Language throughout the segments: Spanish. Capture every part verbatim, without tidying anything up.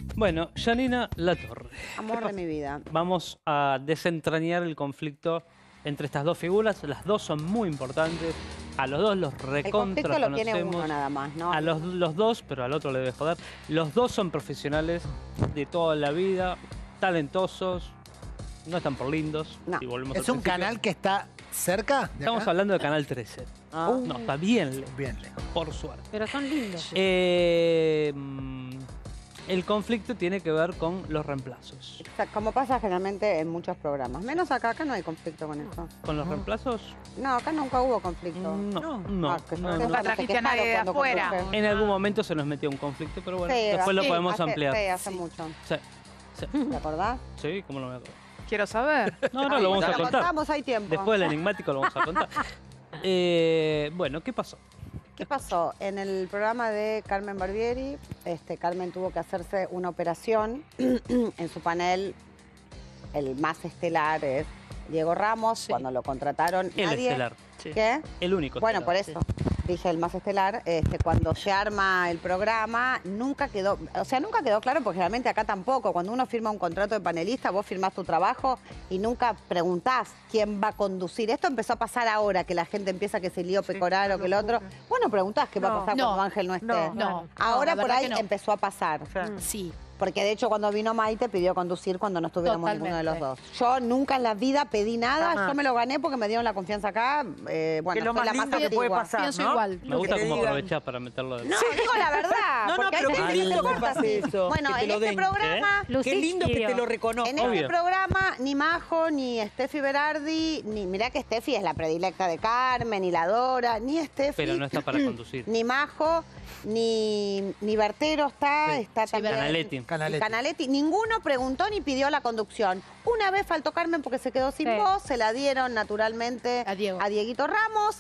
Bueno, Janina Latorre. Amor de mi vida. Vamos a desentrañar el conflicto entre estas dos figuras. Las dos son muy importantes. A los dos los recontra El conflicto lo tiene conocemos. uno nada más, ¿no? A los, los dos, pero al otro le debe joder. Los dos son profesionales de toda la vida, talentosos, no están por lindos. No. Y volvemos ¿Es al un principio. canal que está cerca de Estamos acá? hablando de Canal trece. Ah. No, está bien lejos, Bien lejos. por suerte. Pero son lindos. Eh, mm, el conflicto tiene que ver con los reemplazos. O sea, como pasa generalmente en muchos programas. Menos acá, acá no hay conflicto con eso. ¿Con los reemplazos? No, acá nunca hubo conflicto. No, no. Ah, que no, ustedes no. se Trajiste quejaron a nadie de cuando afuera. conduje. En algún momento se nos metió un conflicto, pero bueno, Sí, después lo sí, podemos hace- ampliar. Sí, hace mucho. Sí, sí, ¿Te acordás? sí, ¿cómo no me acuerdo? Quiero saber. No, no, Ay, lo vamos no a contar. contamos, hay tiempo. Después del enigmático lo vamos a contar. Eh, bueno, ¿qué pasó? ¿Qué pasó? En el programa de Carmen Barbieri, este, Carmen tuvo que hacerse una operación. En su panel, el más estelar es Diego Ramos. Sí. Cuando lo contrataron, El nadie... estelar. ¿Qué? El único. Bueno, por estelar, eso. Dije el más estelar, este, cuando se arma el programa, nunca quedó, o sea, nunca quedó claro, porque realmente acá tampoco. Cuando uno firma un contrato de panelista, vos firmás tu trabajo y nunca preguntás quién va a conducir. Esto empezó a pasar ahora, que la gente empieza que se lió Pecoraro, que el otro. Bueno, preguntás qué va a No, pasar no, cuando Ángel no esté. no, no. Ahora No, la por verdad ahí que no. empezó a pasar. Sí. Porque de hecho cuando vino Maite pidió conducir cuando no estuviéramos ninguno de los dos. Yo nunca en la vida pedí nada, Ajá. yo me lo gané porque me dieron la confianza acá. Eh, bueno, Que lo soy más la más lindo que puede antigua. pasar, Pienso ¿no? igual. Me gusta que cómo digan. aprovechás para meterlo de... No, digo la verdad. No, no, porque pero hay qué gente que lindo le que corta pase así. eso, Bueno, que te en lo este den. programa, Qué lindo que te lo reconozcan. en este Obvio. programa, ni Majo, ni Steffi Berardi, ni mirá que Steffi es la predilecta de Carmen, ni la Dora, ni Steffi. Pero no está para conducir. Ni Majo, ni, ni Bertero está, Sí. está Sí, también. Canaletti. y Canaletti. Canaletti. Ninguno preguntó ni pidió la conducción. Una vez faltó Carmen porque se quedó sin Sí. voz, se la dieron naturalmente A Diego. Dieguito Ramos.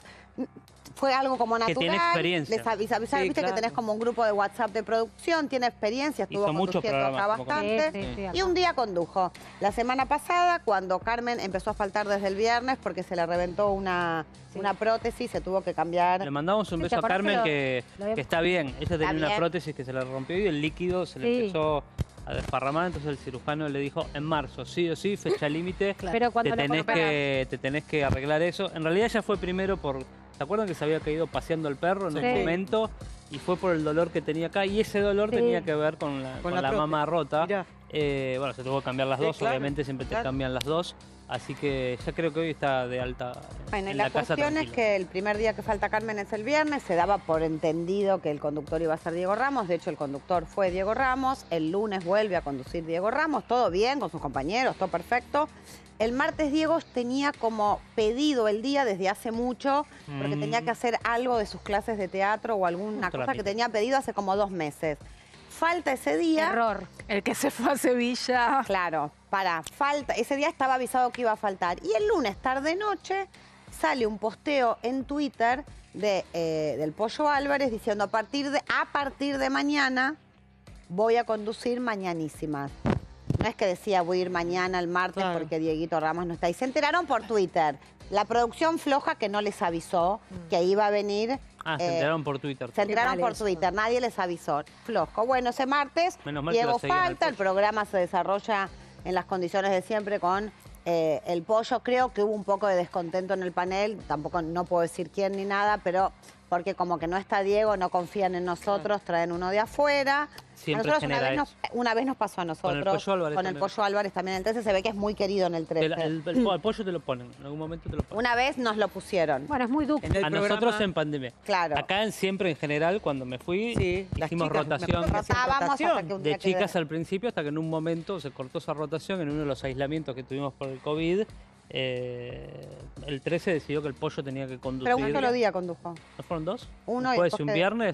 Fue algo como Que natural. tiene experiencia. Les avisa, avisa- Sí, viste claro. que tenés como un grupo de WhatsApp de producción, tiene experiencia, estuvo Hizo muchos conduciendo acá programas como bastante. Sí, sí, sí, Y un día condujo. La semana pasada, cuando Carmen empezó a faltar desde el viernes porque se le reventó una, Sí. una prótesis, se tuvo que cambiar. Le mandamos un Sí, beso ¿te a acordás Carmen que lo- que, lo había- que está bien. Ella tenía una bien. prótesis que se le rompió y el líquido se le Sí. empezó a desparramar. Entonces el cirujano le dijo en marzo, sí o sí, fecha límite. Pero cuando Te le tenés, operar. que, te tenés que arreglar eso. En realidad ella fue primero por... ¿Se acuerdan que se había caído paseando el perro en Sí. un momento? Y fue por el dolor que tenía acá. Y ese dolor Sí. tenía que ver con la, Con con la la prótesis. mama rota. Mirá. Eh, bueno, se tuvo que cambiar las Sí, dos. claro, Obviamente siempre te claro. cambian las dos. Así que ya creo que hoy está de alta Bueno, y en la, la casa cuestión es tranquila. que el primer día que falta Carmen es el viernes, se daba por entendido que el conductor iba a ser Diego Ramos, de hecho el conductor fue Diego Ramos, el lunes vuelve a conducir Diego Ramos, todo bien con sus compañeros, todo perfecto. El martes Diego tenía como pedido el día desde hace mucho, porque Mm. tenía que hacer algo de sus clases de teatro o alguna Un cosa que trámite. tenía pedido hace como dos meses. Falta ese día. Error. El que se fue a Sevilla. Claro, para, falta. Ese día estaba avisado que iba a faltar. Y el lunes, tarde-noche, sale un posteo en Twitter de, eh, del Pollo Álvarez diciendo a partir, de, a partir de mañana voy a conducir Mañanísimas. No es que decía voy a ir mañana, el martes, Claro. porque Dieguito Ramos no está. Y se enteraron por Twitter. La producción floja que no les avisó que iba a venir. Ah, se eh, enteraron por Twitter. Se enteraron mal por eso. Twitter, nadie les avisó. Flojo. Bueno, ese martes, Menos mal que Diego lo seguían al falta, el Pollo. programa se desarrolla en las condiciones de siempre con eh, el Pollo. Creo que hubo un poco de descontento en el panel, tampoco no puedo decir quién ni nada, pero porque como que no está Diego, no confían en nosotros, traen uno de afuera. Siempre a nosotros una genera vez, nos, una vez nos pasó a nosotros. Con el Pollo Álvarez Con el también. Pollo Álvarez también. El trece se ve que es muy querido en el Te la- trece. el, el po- al pollo te lo ponen, en algún momento te lo ponen. Una vez nos lo pusieron. Bueno, es muy duplo. En el A programa- nosotros en pandemia. Claro. Acá en siempre en general, cuando me fui, Sí, las hicimos chicas, me rotación acuerdo que hacían Rotábamos hasta rotación. que un día de quedé- chicas al principio, hasta que en un momento se cortó esa rotación en uno de los aislamientos que tuvimos por el COVID. eh, el trece decidió que el pollo tenía que conducir. Pero un solo día condujo. ¿No fueron dos? Uno y Después después un que- viernes.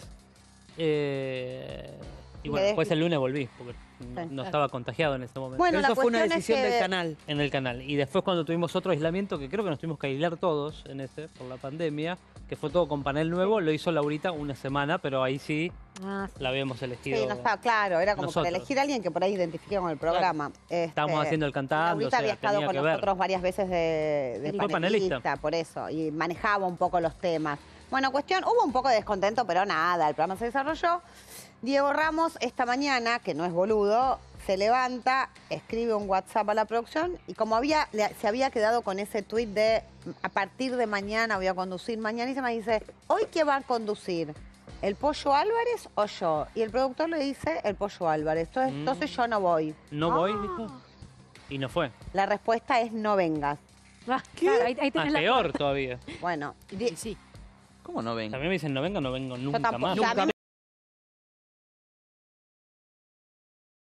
eh, y Y bueno, le- después el lunes volví, porque no, Sí. no estaba contagiado en ese momento. Bueno, Pero la eso fue una cuestión es decisión que- del canal. En el canal. Y después cuando tuvimos otro aislamiento, que creo que nos tuvimos que aislar todos en ese, por la pandemia, que fue todo con panel nuevo, lo hizo Laurita una semana, pero ahí sí Ah, la habíamos elegido. Sí, no estaba claro, era como nosotros. para elegir a alguien que por ahí identifique con el programa. Este, Estábamos haciendo el cantando, Laurita o sea, había estado tenía con que ver. nosotros varias veces de, de Sí, fue panelista, panelista. por eso, y manejaba un poco los temas. Bueno, cuestión, hubo un poco de descontento, pero nada, el programa se desarrolló. Diego Ramos esta mañana, que no es boludo, se levanta, escribe un WhatsApp a la producción y como había, le- se había quedado con ese tuit de a partir de mañana voy a conducir, mañana y se me dice, ¿hoy quién va a conducir? ¿El Pollo Álvarez o yo? Y el productor le dice, el Pollo Álvarez. Entonces, Mm. entonces yo no voy. No voy, dijo. Y no fue. La respuesta es no vengas. Ah, claro, ahí, ahí Ah, tenés la... peor todavía. Bueno, di- Sí, sí. ¿Cómo no Si venga? a mí me dicen no vengo, no vengo nunca tampoco, más. o sea, a mí